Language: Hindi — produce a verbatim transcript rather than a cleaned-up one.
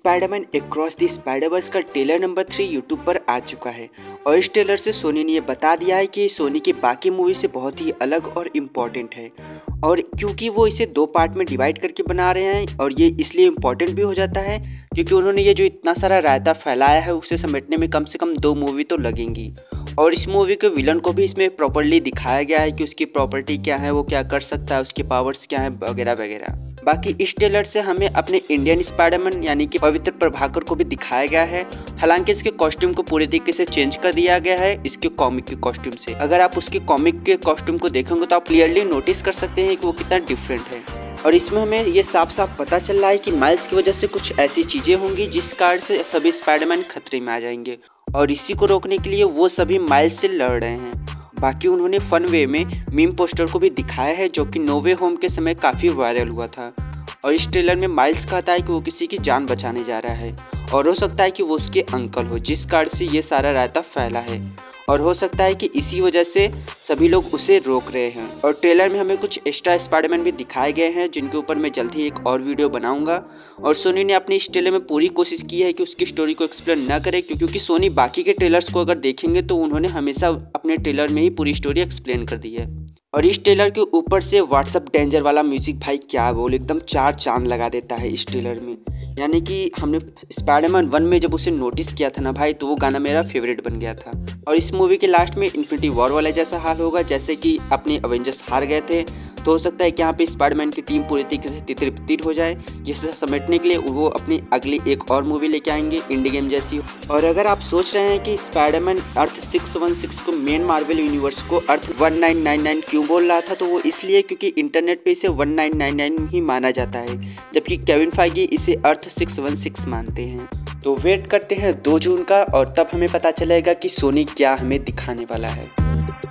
स्पाइडरमैन अक्रॉस द स्पाइडरवर्स का ट्रेलर नंबर थ्री यूट्यूब पर आ चुका है और इस ट्रेलर से सोनी ने ये बता दिया है कि सोनी की बाकी मूवी से बहुत ही अलग और इम्पॉर्टेंट है। और क्योंकि वो इसे दो पार्ट में डिवाइड करके बना रहे हैं और ये इसलिए इम्पॉर्टेंट भी हो जाता है क्योंकि उन्होंने ये जो इतना सारा रायता फैलाया है उसे समेटने में कम से कम दो मूवी तो लगेंगी। और इस मूवी के विलन को भी इसमें प्रॉपर्ली दिखाया गया है कि उसकी प्रॉपर्टी क्या है, वो क्या कर सकता है, उसके पावर्स क्या हैं वगैरह वगैरह। बाकी इस ट्रेलर से हमें अपने इंडियन स्पाइडरमैन यानी कि पवित्र प्रभाकर को भी दिखाया गया है। हालांकि इसके कॉस्ट्यूम को पूरी तरीके से चेंज कर दिया गया है इसके कॉमिक के कॉस्ट्यूम से। अगर आप उसके कॉमिक के कॉस्ट्यूम को देखेंगे तो आप क्लियरली नोटिस कर सकते हैं कि वो कितना डिफरेंट है। और इसमें हमें ये साफ साफ पता चल रहा है कि माइल्स की वजह से कुछ ऐसी चीजें होंगी जिस कारण से सभी स्पाइडरमैन खतरे में आ जाएंगे और इसी को रोकने के लिए वो सभी माइल्स से लड़ रहे हैं। बाकी उन्होंने फन वे में मीम पोस्टर को भी दिखाया है जो कि नो वे होम के समय काफ़ी वायरल हुआ था। और इस ट्रेलर में माइल्स कहता है कि वो किसी की जान बचाने जा रहा है और हो सकता है कि वो उसके अंकल हो जिस कारण से ये सारा रायता फैला है और हो सकता है कि इसी वजह से सभी लोग उसे रोक रहे हैं। और ट्रेलर में हमें कुछ एक्स्ट्रा स्पाइडरमैन भी दिखाए गए हैं जिनके ऊपर मैं जल्द ही एक और वीडियो बनाऊंगा। और सोनी ने अपने इस ट्रेलर में पूरी कोशिश की है कि उसकी स्टोरी को एक्सप्लेन न करे क्योंकि सोनी बाकी के ट्रेलर्स को अगर देखेंगे तो उन्होंने हमेशा अपने ट्रेलर में ही पूरी स्टोरी एक्सप्लेन कर दी है। और इस ट्रेलर के ऊपर से व्हाट्सअप डेंजर वाला म्यूजिक भाई क्या बोल एकदम चार चांद लगा देता है इस ट्रेलर में। यानी कि हमने स्पाइडरमैन वन में जब उसे नोटिस किया था ना भाई तो वो गाना मेरा फेवरेट बन गया था। और इस मूवी के लास्ट में इन्फिनिटी वॉर वाला जैसा हाल होगा जैसे कि अपने अवेंजर्स हार गए थे तो हो सकता है कि यहाँ पे स्पाइडरमैन की टीम पूरी तरीके से तितर बितर हो जाए जिसे समेटने के लिए वो अपनी अगली एक और मूवी लेके आएंगे इंडी गेम जैसी। और अगर आप सोच रहे हैं कि Spiderman earth six one six को मेन मार्वल यूनिवर्स को earth one nine nine nine क्यों बोल रहा था तो वो इसलिए क्योंकि इंटरनेट पे इसे वन नाइन नाइन नाइन ही माना जाता है जबकि केविन फाइगी इसे अर्थ सिक्स वन सिक्स मानते हैं। तो वेट करते हैं दो जून का और तब हमें पता चलेगा कि सोनी क्या हमें दिखाने वाला है।